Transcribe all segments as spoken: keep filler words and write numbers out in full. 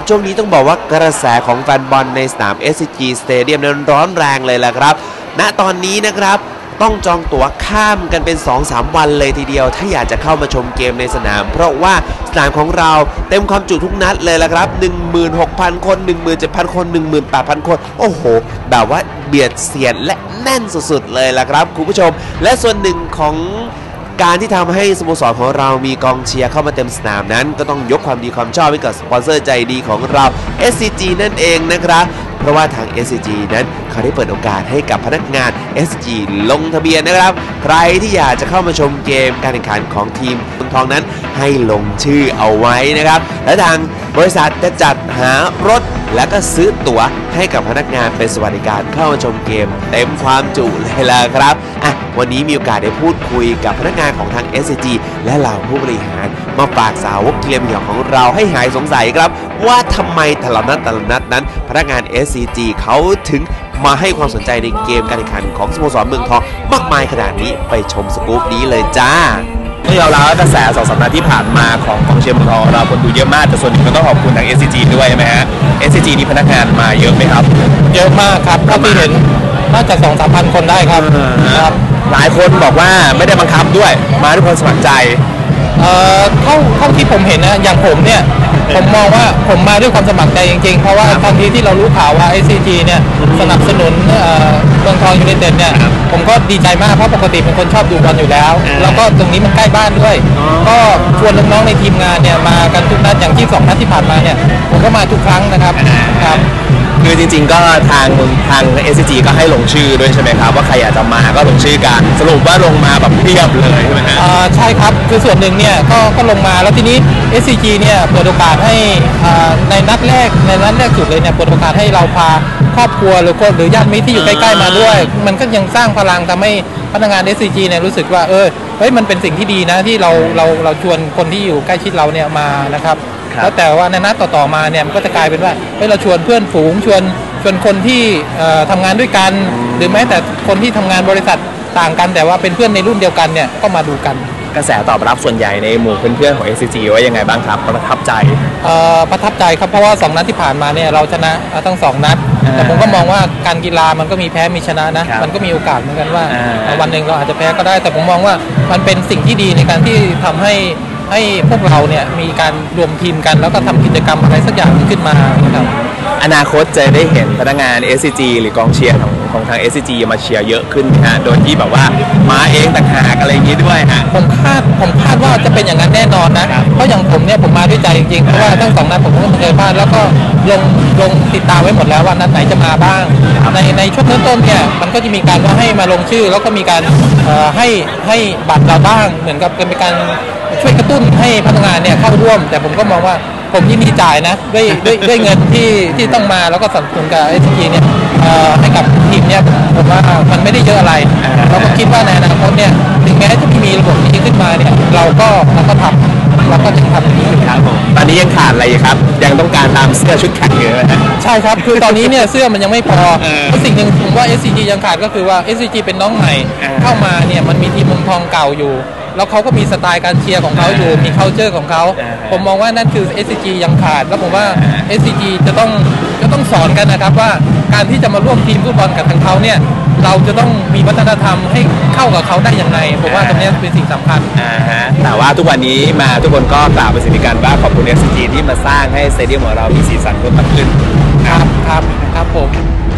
ช่วงนี้ต้องบอกว่ากระแสของแฟนบอลในสนาม เอส ซี จี Stadium นั้นร้อนแรงเลยแหละครับณตอนนี้นะครับต้องจองตั๋วข้ามกันเป็น สองสาม วันเลยทีเดียวถ้าอยากจะเข้ามาชมเกมในสนามเพราะว่าสนามของเราเต็มความจุทุกนัดเลยละครับ หนึ่งหมื่นหกพัน คน หนึ่งหมื่นเจ็ดพัน คน หนึ่งหมื่นแปดพัน คนโอ้โหแบบว่าเบียดเสียดและแน่นสุดๆเลยละครับคุณผู้ชมและส่วนหนึ่งของการที่ทำให้สโมสรของเรามีกองเชียร์เข้ามาเต็มสนามนั้นก็ต้องยกความดีความชอบให้กับสปอนเซอร์ใจดีของเรา เอส ซี จี นั่นเองนะครับเพราะว่าทาง เอส ซี จี นั้นเขาได้เปิดโอกาสให้กับพนักงาน เอส ซี จี ลงทะเบียนนะครับใครที่อยากจะเข้ามาชมเกมการแข่งขันของทีมเมืองทองนั้นให้ลงชื่อเอาไว้นะครับและทางบริษัทจะจัดหารถและก็ซื้อตั๋วให้กับพนักงานเป็นสวัสดิการเข้ามาชมเกมเต็มความจุเลยล่ะครับอ่ะวันนี้มีโอกาสได้พูดคุยกับพนักงานของทาง เอส ซี จี และเหล่าผู้บริหารมาฝากสาวกเกียร์เหมียวของเราให้หายสงสัยครับว่าทำไมแต่ละนัดแต่ละนัดนั้นพนักงาน เอส ซี จี เขาถึงมาให้ความสนใจในเกมการแข่งขันของสโมสรเมืองทองมากมายขนาดนี้ไปชมสกู๊ปนี้เลยจ้าที่เราแล้วกระแสสองสัปดาห์ที่ผ่านมาของกองเชียร์เมืองทองเราคนดูเยอะมากแต่ส่วนหนึ่งก็ต้องขอบคุณทาง เอส ซี จี ด้วยใช่ไหมฮะ เอส ซี จี นี่พนักงานมาเยอะไหมครับเยอะมากครับถ้าที่เห็นน่าจะสองสามพันคนได้ครับครับหลายคนบอกว่าไม่ได้บังคับด้วยมาด้วยความสมัครใจเอ่อเท่าเท่าที่ผมเห็นนะอย่างผมเนี่ยผมมองว่าผมมาด้วยความสมัครใจจริงๆเพราะว่าทันทีที่เรารู้ข่าวว่า เอส ซี จี เนี่ยสนับสนุนเมืองทองยูไนเต็ดเนี่ยผมก็ดีใจมากเพราะปกติเป็นคนชอบดูบอลอยู่แล้วแล้วก็ตรงนี้มันใกล้บ้านด้วยก็ชวนน้องๆในทีมงานเนี่ยมากันทุกนัดอย่างที่สองนัดที่ผ่านมาเนี่ยผมก็มาทุกครั้งนะครับครับคือจริงๆก็ทางทาง เอส ซี จี ก็ให้ลงชื่อด้วยใช่ไหมครับว่าใครอยากจะมาก็ลงชื่อกันสรุปว่าลงมาแบบเพียบเลยใช่ไหมฮะอ่าใช่ครับคือส่วนหนึ่งเนี่ยก็ก็ลงมาแล้วทีนี้ เอส ซี จี เนี่ยเปิดโอกาสให้ในนัดแรกในนัดแรกสุดเลยเนี่ยเปิดโอกาสให้เราพาครอบครัวหรือคนหรือญาติมิตรที่อยู่ใกล้ๆมาด้วยมันก็ยังสร้างพลังทำให้พนักงาน เอส ซี จี เนี่ยรู้สึกว่าเออเฮ้ยมันเป็นสิ่งที่ดีนะที่เราเราเราชวนคนที่อยู่ใกล้ชิดเราเนี่ยมานะครับแล้วแต่ว่าในนัดต่อๆมาเนี่ยมันก็จะกลายเป็นว่าเฮ้ยเราชวนเพื่อนฝูงชวนชวนคนที่ทำงานด้วยกันหรือแม้แต่คนที่ทำงานบริษัทต่างกันแต่ว่าเป็นเพื่อนในรุ่นเดียวกันเนี่ยก็มาดูกันกระแสตอบรับส่วนใหญ่ในหมู่เพื่อนๆของ เอส ซี จี ว่ายังไงบ้างครับประทับใจประทับใจครับเพราะว่าสองนัดที่ผ่านมาเนี่ยเราชนะทั้งสองนัดแต่ผมก็มองว่าการกีฬามันก็มีแพ้มีชนะนะมันก็มีโอกาสเหมือนกันว่าวันหนึ่งเราอาจจะแพ้ก็ได้แต่ผมมองว่ามันเป็นสิ่งที่ดีในการที่ทำให้ให้พวกเราเนี่ยมีการรวมทีมกันแล้วก็ทำกิจกรรมอะไรสักอย่างขึ้นมาครับอนาคตจะได้เห็นพนักงาน เอส ซี จี หรือกองเชียร์ของของทาง เอส ซี จี มาเชียร์เยอะขึ้นนะฮะโดยที่แบบว่ามาเองต่างหากอะไรอย่างนี้ด้วยฮะผมคาดผมคาดว่าจะเป็นอย่างนั้นแน่นอนนะเพราะอย่างผมเนี่ยผมมาด้วยใจจริงๆเพราะว่าทั้งสองนัดผมก็เคยพลาดแล้วก็ลงลงติดตามไว้หมดแล้วว่านัดไหนจะมาบ้างในในช่วงเริ่มต้นเนี่ยมันก็จะมีการว่าให้มาลงชื่อแล้วก็มีการให้ให้บัตรเราบ้างเหมือนกับเป็นการช่วยกระตุ้นให้พนักงานเนี่ยเข้าร่วมแต่ผมก็มองว่าผมยินดีจ่ายนะด้วยด้วยด้วยเงินที่ที่ต้องมาแล้วก็สนับสนุนกับ เอส ซี จี เนี่ยให้กับทีมเนี่ยผมว่ามันไม่ได้เยอะอะไรเราก็คิดว่าในอนาคตเนี่ยถึงแม้จะมีระบบนี้ขึ้นมาเนี่ยเราก็เราก็ทำเราก็จะทำนี้อยู่ครับผมตอนนี้ยังขาดอะไรครับยังต้องการตามเสื้อชุดแข่งอยู่นะใช่ครับคือตอนนี้เนี่ยเสื้อมันยังไม่พอเพราะสิ่งหนึ่งผมว่า เอส ซี จี ยังขาดก็คือว่า เอส ซี จี เป็นน้องใหม่เข้ามาเนี่ยมันมีทีมเมืองทองเก่าอยู่แล้วเขาก็มีสไตล์การเชียร์ของเขาอยู่มี culture ของเขาผมมองว่านั่นคือ เอส ซี จี ยังขาดแล้วผมว่า เอส ซี จี จะต้องจะต้องสอนกันนะครับว่าการที่จะมาร่วมทีมฟุตบอลกับทางเขาเนี่ยเราจะต้องมีวัฒนธรรมให้เข้ากับเขาได้ยังไงผมว่าตรงนี้เป็นสิ่งสำคัญแต่ว่าทุกวันนี้มาทุกคนก็กล่าวเป็นสิ่งเดียวกันว่าขอบคุณ เอส ซี จี ที่มาสร้างให้สเตเดียมของเรามีสีสันเพิ่มมากขึ้นครับครับครับผม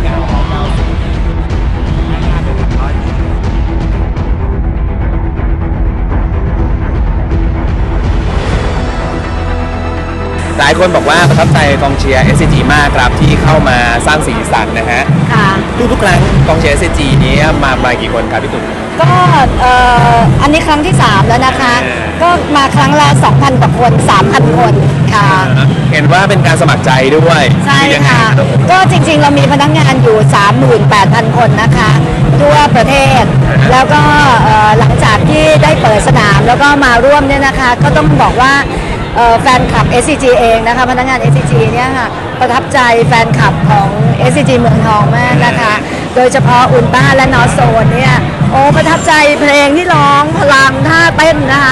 หลายคนบอกว่าประทับใจกองเชียร์ เอส ซี จี มากครับที่เข้ามาสร้างสีสันนะฮะค่ะทุกๆครั้งกองเชียร์ เอส ซี จี นี้มามากี่คนครับพี่ตุ๊กก็เอ่ออันนี้ครั้งที่สามแล้วนะคะก็มาครั้งละ สองพัน กว่าคน สามพัน คนค่ะเห็นว่าเป็นการสมัครใจด้วยใช่ค่ะก็จริงๆเรามีพนักงานอยู่ สามหมื่นแปดพัน คนนะคะทั่วประเทศแล้วก็หลังจากที่ได้เปิดสนามแล้วก็มาร่วมเนี่ยนะคะก็ต้องบอกว่าแฟนคลับ เอส ซี จี เองนะคะพนักงาน เอส ซี จี เนี่ยค่ะประทับใจแฟนคลับของ เอส ซี จี เมืองทองมากนะคะโดยเฉพาะอุลตร้าและนอร์โซนเนี่ยโอ้ประทับใจเพลงที่ร้องพลังท่าเต้นนะคะ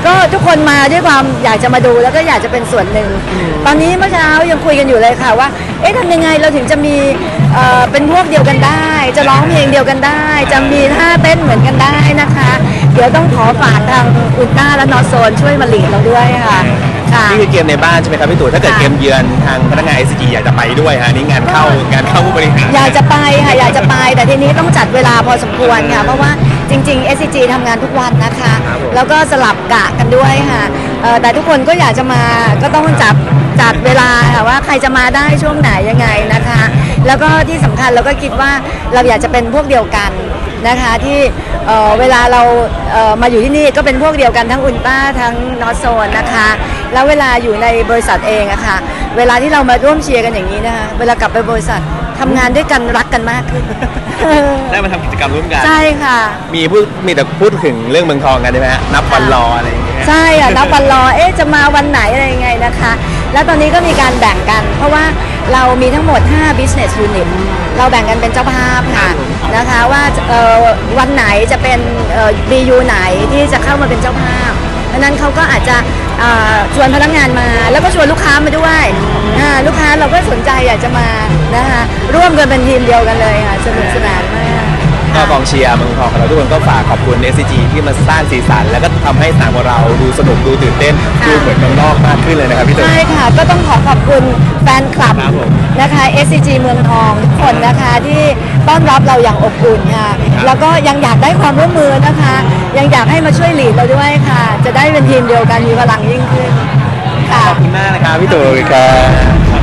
ก็ทุกคนมาด้วยความอยากจะมาดูแล้วก็อยากจะเป็นส่วนหนึ่งตอนนี้เมื่อเช้ายังคุยกันอยู่เลยค่ะว่าเอ๊ะทำยังไงเราถึงจะมีเอ่อเป็นพวกเดียวกันได้ จะร้องเพลงเดียวกันได้ จะมีท่าเต้นเหมือนกันได้นะคะ เดี๋ยวต้องขอฝากทางอุลตร้าและนอร์โซนช่วยมาลีดเราด้วยค่ะค่ะนี่คือเกมในบ้านใช่ไหมครับพี่ตู่ถ้าเกิดเกมเยือนทางพนักงาน เอส ซี จี อยากจะไปด้วยฮะนี่งานเข้างานเข้าผู้บริหารอยากจะไปค่ะอยากจะไปแต่ทีนี้ต้องจัดเวลาพอสมควรค่ะเพราะว่าจริงๆ เอส ซี จี ทำงานทุกวันนะคะแล้วก็สลับกะกันด้วยค่ะเอ่อแต่ทุกคนก็อยากจะมาก็ต้องจัดจัดเวลาค่ะว่าใครจะมาได้ช่วงไหนยังไงนะคะแล้วก็ที่สำคัญเราก็คิดว่าเราอยากจะเป็นพวกเดียวกันนะคะที่เอ่อเวลาเราเอ่อมาอยู่ที่นี่ก็เป็นพวกเดียวกันทั้งอุลตร้าทั้งนอร์โซนนะคะแล้วเวลาอยู่ในบริษัทเองอะค่ะเวลาที่เรามาร่วมเชียร์กันอย่างนี้นะคะเวลากลับไปบริษัททำงานด้วยกันรักกันมากขึ้นได้มาทำกิจกรรมร่วมกันใช่ค่ะมีพูดมีแต่พูดถึงเรื่องเมืองทองกันใช่ไหมฮะนับวันรออะไรอย่างเงี้ยใช่อ่ะนับวันรอเอ๊ะจะมาวันไหนอะไรยังไงนะคะแล้วตอนนี้ก็มีการแบ่งกันเพราะว่าเรามีทั้งหมดห้า business unit เราแบ่งกันเป็นเจ้าภาพค่ะนะคะว่าเอ่อวันไหนจะเป็นเอ่อ บี ยู ไหนที่จะเข้ามาเป็นเจ้าภาพเพราะนั้นเขาก็อาจจะเอ่อชวนพนักงานมาแล้วก็ชวนลูกค้ามาด้วยอ่าลูกค้าเราก็สนใจอยากจะมานะคะร่วมกันเป็นทีมเดียวกันเลยค่ะสนุกสนานมากก็กองเชียร์เมืองทองของเราทุกคนก็ฝากขอบคุณ เอส ซี จี ที่มาสร้างสีสันแล้วก็ทำให้สนามของเราดูสนุกดูตื่นเต้นดูเหมือนเมืองนอกมากขึ้นเลยนะครับพี่ตู่ใช่ค่ะก็ต้องขอขอบคุณแฟนคลับนะคะ เอส ซี จี เมืองทองทุกคนนะคะที่ต้อนรับเราอย่างอบอุ่นค่ะแล้วก็ยังอยากได้ความร่วมมือนะคะยังอยากให้มาช่วยหลีดเราด้วยค่ะจะได้เป็นทีมเดียวกันมีพลังยิ่งขึ้นค่ะขอบคุณมากนะครับพี่ตู่ครับ